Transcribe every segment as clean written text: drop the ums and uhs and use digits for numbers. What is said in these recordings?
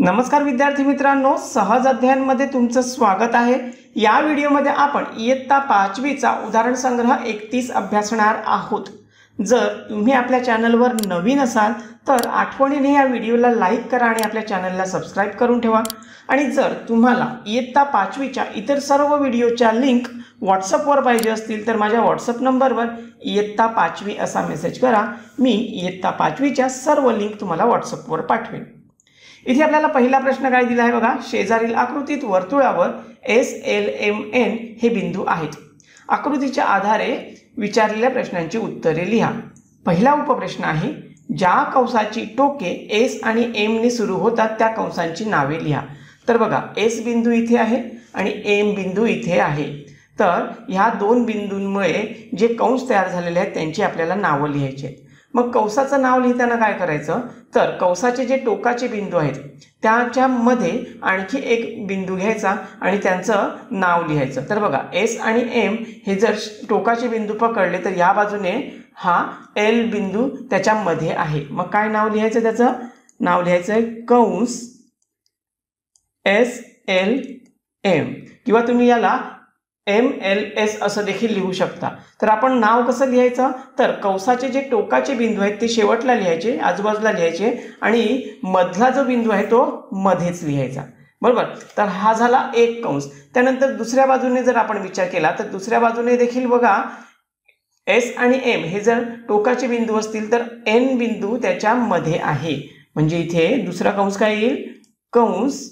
नमस्कार विद्यार्थी मित्रांनो, सहज अध्ययनमध्ये तुमचं स्वागत आहे। या व्हिडिओमध्ये आपण इयत्ता 5वीचा उदाहरण संग्रह 31 अभ्यासणार आहोत। जर तुम्ही आपल्या चॅनलवर नवीन असाल तर आठवणीने या व्हिडिओला लाईक करा आणि आपल्या चॅनलला सबस्क्राइब करून ठेवा। आणि जर तुम्हाला इयत्ता 5वीच्या इतर सर्व व्हिडिओच्या लिंक व्हॉट्सअपवर पाहिजे असतील तर माझ्या व्हॉट्सअप नंबरवर इयत्ता 5वी असा मेसेज करा। मी इयत्ता 5वीच्या सर्व लिंक तुम्हाला व्हॉट्सअपवर पाठवेन। इथे आपल्याला पहिला प्रश्न काय दिला आहे बघा, शेजारील आकृतीत वर्तुळावर एस एल एम एन हे बिंदू आहेत। आकृतीच्या आधारे विचारलेल्या प्रश्नांची उत्तरे लिहा। पहिला उपप्रश्न आहे, ज्या कंसाची टोके एस आणि एम ने सुरू होतात त्या कंसांची नावे लिहा। तर बघा, एस बिंदू इथे आहे आणि एम बिंदू इथे आहे। तर ह्या दोन बिंदूंमुळे जे कंस तयार झालेले आहेत त्यांची आपल्याला नावं लिहायची आहेत। मग कंसाचं नाव लिहिताना काय करायचं, तर कंसाचे जे टोकाचे बिंदू आहेत त्याच्यामध्ये आणखी एक बिंदू घ्यायचा आणि त्यांचं नाव लिहायचं। तर बघा, एस आणि एम हे जर टोकाचे बिंदू पकडले तर या बाजूने हा एल बिंदू त्याच्यामध्ये आहे। मग काय नाव लिहायचं, त्याचं नाव लिहायचं आहे कंस एस एल एम, किंवा तुम्ही याला एम एल एस असं देखील लिहू शकता। तर आपण नाव कसं लिहायचं, तर कंसाचे जे टोकाचे बिंदू आहेत ते शेवटला लिहायचे, आजूबाजूला लिहायचे आणि मधला जो बिंदू आहे तो मध्येच लिहायचा, बरोबर। तर हा झाला एक कंस। त्यानंतर दुसऱ्या बाजूने जर आपण विचार केला तर दुसऱ्या बाजूने देखील बघा, एस आणि एम हे जर टोकाचे बिंदू असतील तर एन बिंदू त्याच्यामध्ये आहे। म्हणजे इथे दुसरा कंस काय येईल, कंस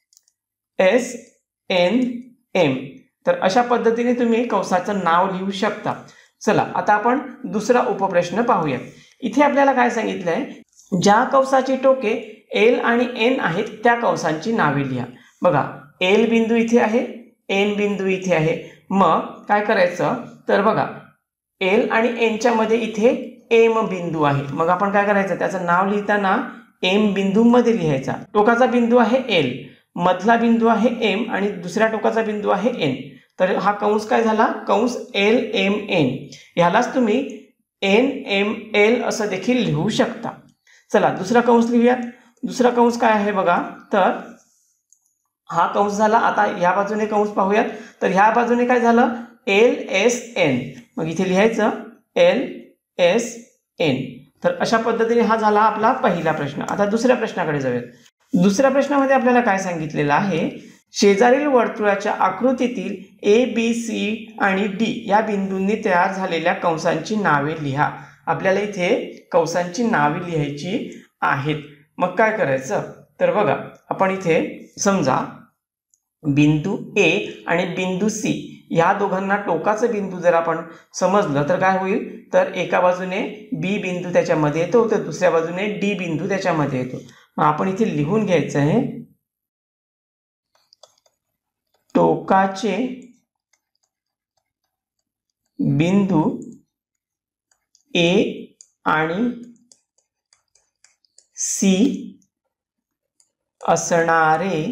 एस एन एम। तर अशा पद्धतीने तुम्ही कंसाचं नाव लिहू शकता। चला आता आपण दुसरा उपप्रश्न पाहूया। इथे आपल्याला काय सांगितलंय, ज्या कंसाची टोके एल आणि एन आहेत त्या कंसांची नावे लिहा। बघा, एल बिंदू इथे आहे, एन बिंदू इथे आहे। मग काय करायचं, तर बघा एल आणि एनच्या मध्ये इथे एम बिंदू आहे। मग आपण काय करायचं, त्याचं नाव लिहिताना एम बिंदू मध्ये लिहायचा। टोकाचा बिंदू आहे एल, मधला बिंदू आहे एम आणि दुसऱ्या टोकाचा बिंदू आहे एन। तर हा कंस काय झाला, कंस एल एम एन। ह्यालाच तुम्ही एन एम एल असं देखील लिहू शकता। चला दुसरा कंस लिहूयात। दुसरा कंस काय आहे बघा, तर हा कंस झाला। आता ह्या बाजूने कंस पाहूयात। तर ह्या बाजूने काय झालं, एल एस एन। मग इथे लिहायचं एल एस एन। तर अशा पद्धतीने हा झाला आपला पहिला प्रश्न। आता दुसऱ्या प्रश्नाकडे जाऊयात। दुसऱ्या प्रश्नामध्ये आपल्याला काय सांगितलेलं आहे, शेजारील वर्तुळाच्या आकृतीतील ए बी सी आणि डी या बिंदूंनी तयार झालेल्या कंसांची नावे लिहा। आपल्याला इथे कंसांची नावे लिहायची आहेत। मग काय करायचं, तर बघा आपण इथे समजा बिंदू ए आणि बिंदू सी या दोघांना टोकाचं बिंदू जर आपण समजलं तर काय होईल, तर एका बाजूने बी बिंदू त्याच्यामध्ये येतो तर दुसऱ्या बाजूने डी बिंदू त्याच्यामध्ये येतो। मग आपण इथे लिहून घ्यायचं आहे, टोकाचे बिंदू ए आणि सी असणारे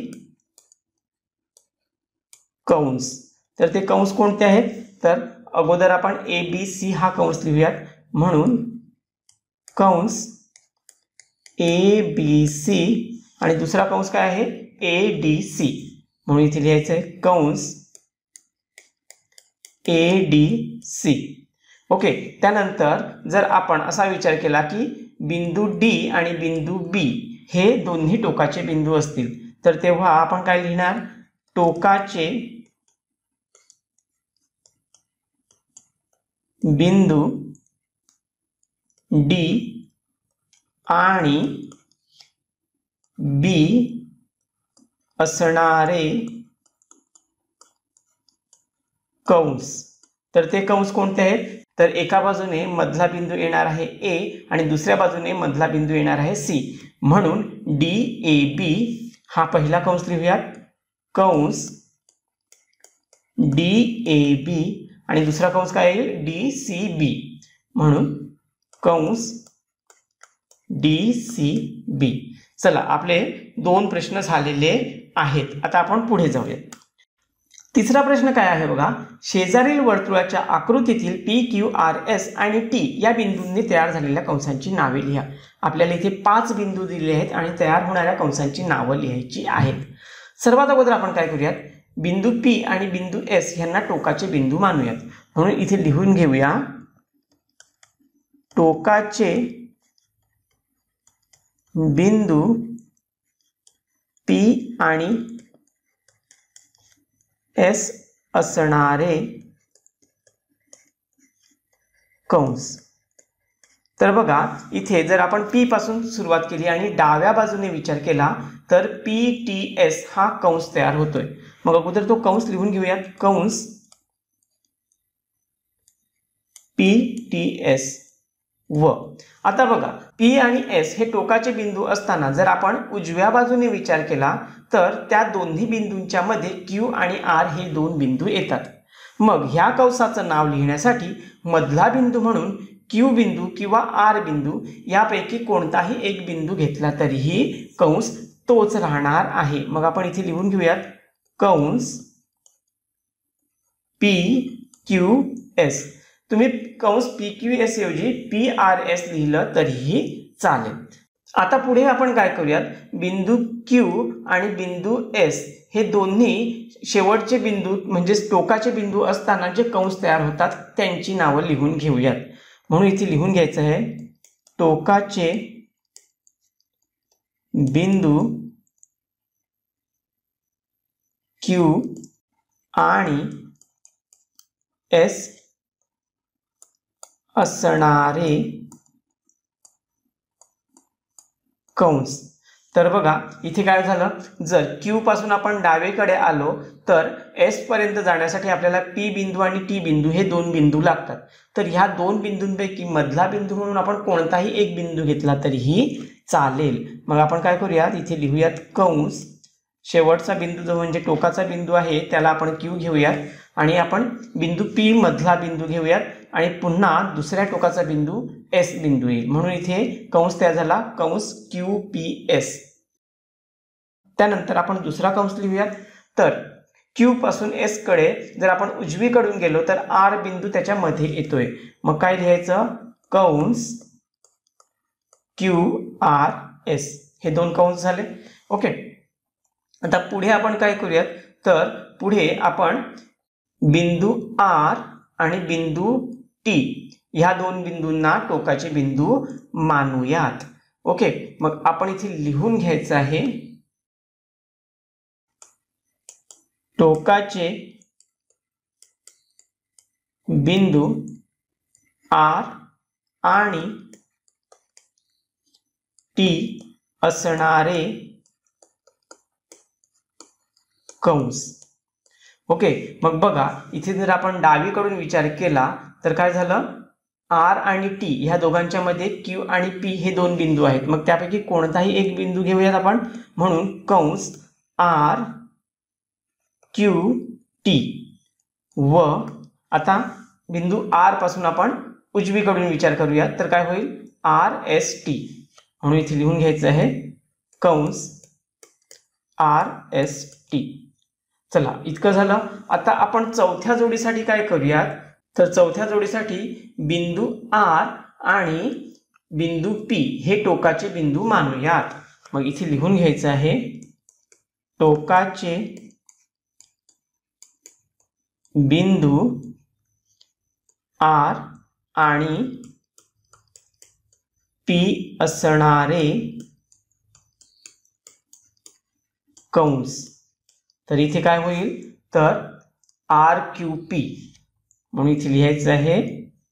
कंस। तर ते कंस कोणते आहेत, तर अगोदर आपण ए बी सी हा कंस लिहूयात। म्हणून कंस ए बी सी आणि दुसरा कंस काय आहे, ए डी सी। म्हणून इथे लिहायचं आहे कंस ए डी सी। ओके, त्यानंतर जर आपण असा विचार केला की बिंदू डी आणि बिंदू बी हे दोन्ही टोकाचे बिंदू असतील तर तेव्हा आपण काय लिहिणार, टोकाचे बिंदू डी आणि बी असणारे कंस। तर ते कंस कोणते आहेत, तर एका बाजूने मधला बिंदू येणार आहे ए आणि दुसऱ्या बाजूने मधला बिंदू येणार आहे सी। म्हणून डी ए बी हा पहिला कंस लिहूयात, कंस डी ए बी आणि दुसरा कंस काय येईल, डी सी बी। म्हणून कंस डी सी बी। चला आपले दोन प्रश्न झालेले आहेत। आता आपण पुढे जाऊयात। तिसरा प्रश्न काय आहे बघा, शेजारील वर्तुळाच्या आकृतीतील पी क्यू आर एस आणि टी या बिंदूंनी तयार झालेल्या कंसांची नावे लिहा। आपल्याला इथे 5 बिंदू दिलेले आहेत आणि तयार होणाऱ्या कंसांची नावं लिहायची आहेत। सर्वात अगोदर आपण काय करूयात, बिंदू पी आणि बिंदू एस यांना टोकाचे बिंदू मानूयात। म्हणून इथे लिहून घेऊया टोकाचे बिंदू पी आणि एस असणारे कंस। तर बघा इथे जर आपण पी पासून सुरुवात केली आणि डाव्या बाजूने विचार केला तर पी टी एस हा कंस तयार होतोय। मग अगोदर तो कंस लिहून घेऊयात, कंस पी टी एस व आता बघा पी आणि एस हे टोकाचे बिंदू असताना जर आपण उजव्या बाजूने विचार केला तर त्या दोन्ही बिंदूंच्या मध्ये क्यू आणि आर हे 2 बिंदू येतात। मग ह्या कंसाचं नाव लिहिण्यासाठी मधला बिंदू म्हणून क्यू बिंदू किंवा आर बिंदू यापैकी कोणताही एक बिंदू घेतला तरीही कंस तोच राहणार आहे। मग आपण इथे लिहून घेऊयात कंस पी क्यू एस। तुम्ही कंस पी क्यू एस ऐवजी पी आर एस लिहिलं तरीही चालेल। आता पुढे आपण काय करूयात, बिंदू क्यू आणि बिंदू एस हे दोन्ही शेवटचे बिंदू म्हणजे टोकाचे बिंदू असताना जे कंस तयार होतात त्यांची नावं लिहून घेऊयात। म्हणून इथे लिहून घ्यायचं आहे टोकाचे बिंदू क्यू आणि एस असणारे कंस। तर बघा इथे काय झालं, जर क्यू पासून आपण डावीकडे आलो तर एस पर्यंत जाण्यासाठी आपल्याला पी बिंदू आणि टी बिंदू हे 2 बिंदू लागतात। तर ह्या 2 बिंदूंपैकी मधला बिंदू म्हणून आपण कोणताही एक बिंदू घेतला तरीही चालेल। मग आपण काय करूयात, इथे लिहूयात कंस शेवटचा बिंदू जो म्हणजे टोकाचा बिंदू आहे त्याला आपण क्यू घेऊयात आणि आपण बिंदू पी मधला बिंदू घेऊयात आणि पुन्हा दुसऱ्या टोकाचा बिंदू एस बिंदू येईल। म्हणून इथे कंस तयार झाला कंस क्यू पी एस। त्यानंतर आपण दुसरा कंस लिहूयात, तर क्यू पासून एस कडे जर आपण उजवीकडून गेलो तर आर बिंदू त्याच्या मध्ये येतोय। मग काय लिहायचं, कंस क्यू आर एस। हे 2 कंस झाले। ओके, आता पुढे आपण काय करूयात, तर पुढे आपण बिंदू आर आणि बिंदू टी ह्या 2 बिंदूंना टोकाचे बिंदू मानूयात। ओके, मग आपण इथे लिहून घ्यायचं आहे टोकाचे बिंदू आर आणि टी असणारे कंस। ओके, मग बघा इथे जर आपण डावीकडून विचार केला तर काय झालं, आर आणि टी ह्या दोघांच्या मध्ये क्यू आणि पी हे 2 बिंदू आहेत। मग त्यापैकी कोणताही एक बिंदू घेऊयात आपण, म्हणून कंस आर क्यू टी व आता बिंदू आर पासून आपण उजवीकडून विचार करूयात तर काय होईल, आर एस टी। म्हणून इथे लिहून घ्यायचं आहे कंस आर एस टी। चला इतकं झालं। आता आपण चौथ्या जोडीसाठी काय करूयात, तर चौथ्या जोडीसाठी बिंदू आर आणि बिंदू पी हे टोकाचे बिंदू मानूयात। मग इथे लिहून घ्यायचं आहे टोकाचे बिंदू आर आणि पी असणारे कंस। तर इथे काय होईल, तर आर क्यू पी। म्हणून इथे लिहायचं आहे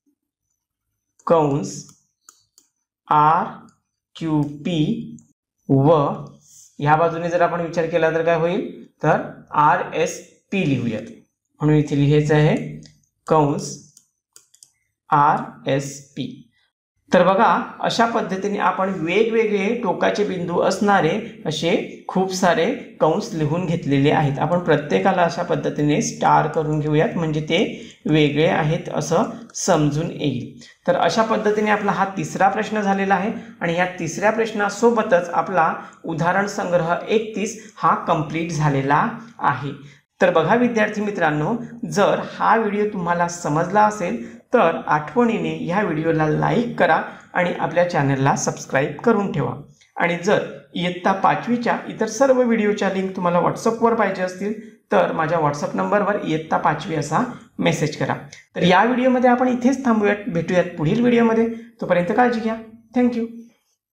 कंस आर क्यू पी व ह्या बाजूने जर आपण विचार केला तर काय होईल, तर आर एस पी लिहूयात। म्हणून इथे लिहायचं आहे कंस आर एस पी। तर बघा अशा पद्धतीने आपण वेगवेगळे टोकाचे बिंदू असणारे असे खूप सारे कंस लिहून घेतलेले आहेत। आपण प्रत्येकाला अशा पद्धतीने स्टार करून घेऊयात म्हणजे ते वेगळे आहेत असं समजून येईल। तर अशा पद्धतीने आपला हा तिसरा प्रश्न झालेला आहे आणि या तिसऱ्या प्रश्नासोबतच आपला उदाहरण संग्रह 31 हा कंप्लीट झालेला आहे। तर बघा विद्यार्थी मित्रांनो, जर हा व्हिडिओ तुम्हाला समजला असेल तर आठवणीने ह्या व्हिडिओला लाईक करा आणि आपल्या चॅनलला सबस्क्राईब करून ठेवा. आणि जर इयत्ता 5वीच्या इतर सर्व व्हिडिओच्या लिंक तुम्हाला व्हॉट्सअपवर पाहिजे असतील तर माझ्या व्हॉट्सअप नंबरवर इयत्ता 5वी असा मेसेज करा. तर या व्हिडिओमध्ये आपण इथेच थांबूयात. भेटूयात पुढील व्हिडिओमध्ये. तोपर्यंत काळजी घ्या. थँक्यू.